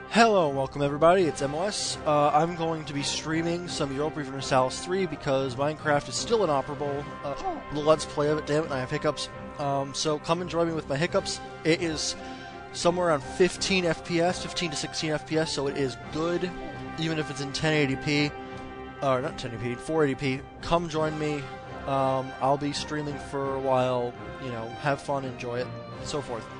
Hello and welcome everybody, it's MoS. I'm going to be streaming some Europa Universalis 3 because Minecraft is still inoperable. The Let's Play of it, damn it, and I have hiccups. So come and join me with my hiccups. It is somewhere around 15 FPS, 15 to 16 FPS, so it is good, even if it's in 1080p. Or not 1080p, 480p. Come join me. I'll be streaming for a while, you know, have fun, enjoy it, so forth.